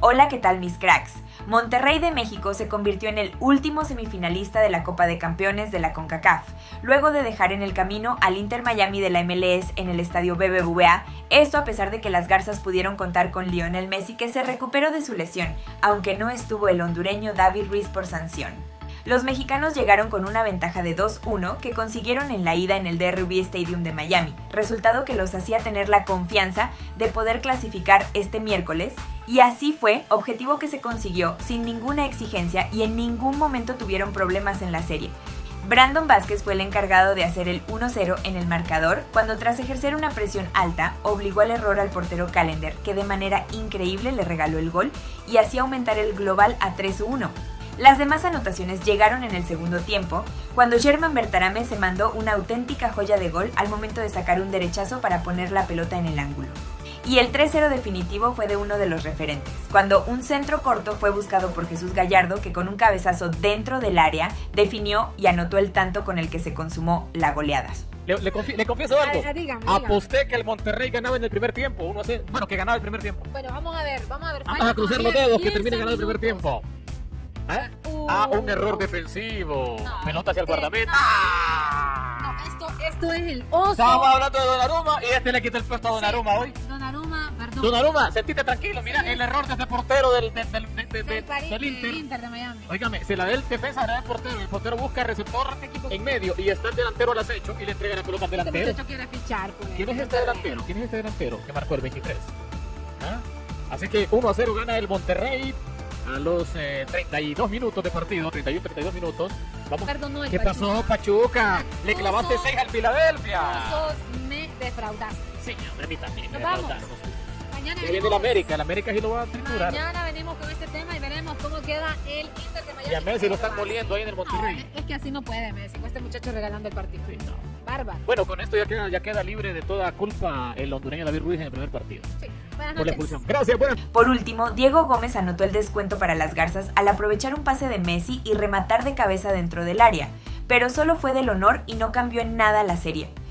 Hola, ¿qué tal mis cracks? Monterrey de México se convirtió en el último semifinalista de la Copa de Campeones de la CONCACAF, luego de dejar en el camino al Inter Miami de la MLS en el estadio BBVA, esto a pesar de que las Garzas pudieron contar con Lionel Messi, que se recuperó de su lesión, aunque no estuvo el hondureño David Ruiz por sanción. Los mexicanos llegaron con una ventaja de 2-1 que consiguieron en la ida en el DRV Stadium de Miami, resultado que los hacía tener la confianza de poder clasificar este miércoles, y así fue, objetivo que se consiguió sin ninguna exigencia y en ningún momento tuvieron problemas en la serie. Brandon Vázquez fue el encargado de hacer el 1-0 en el marcador, cuando tras ejercer una presión alta, obligó al error al portero Callender, que de manera increíble le regaló el gol y hacía aumentar el global a 3-1. Las demás anotaciones llegaron en el segundo tiempo, cuando Germán Bertarame se mandó una auténtica joya de gol al momento de sacar un derechazo para poner la pelota en el ángulo. Y el 3-0 definitivo fue de uno de los referentes, cuando un centro corto fue buscado por Jesús Gallardo, que con un cabezazo dentro del área definió y anotó el tanto con el que se consumó la goleada. Le confieso algo. Dígame. Aposté que el Monterrey ganaba en el primer tiempo. Bueno, que ganaba el primer tiempo. Bueno, vamos a ver. Vamos a cruzar los dedos que termine ganando el primer tiempo. ¿Eh? Un error defensivo. No, Pelota hacia el guardameta. No, esto es el oso. Estamos hablando de Donnarumma y le quita el puesto a Donnarumma hoy. Donnarumma, perdón. Donnarumma, sentite tranquilo. Mira el error de ese portero del Inter de Miami. Óigame, se la da el defensa, la da el portero. El portero busca el receptor en medio y está el delantero al acecho y le entrega la pelota al delantero. Este muchacho quiere fichar. Pues. ¿Quién es este delantero? Que marcó el 23. ¿Ah? Así que 1-0 gana el Monterrey. A los 32 minutos de partido, 31-32 minutos. Vamos. Perdón, no, ¿Qué pasó, Pachuca? Le clavaste 6 al Filadelfia. Me defraudaste. Sí, a mí también me Nos vamos. defraudaron. Mañana Ya viene el América sí lo va a triturar. Mañana venimos con este tema y veremos cómo queda el Inter de Miami. Y a Messi lo están moliendo ahí en el Monterrey. No, es que así no puede Messi, con este muchacho regalando el partido. Sí, no. Bárbaro. Bueno, con esto ya queda libre de toda culpa el hondureño David Ruiz en el primer partido. Sí. Buenas Por la noches. expulsión. Gracias, buenas. Por último, Diego Gómez anotó el descuento para las Garzas al aprovechar un pase de Messi y rematar de cabeza dentro del área, pero solo fue del honor y no cambió en nada la serie.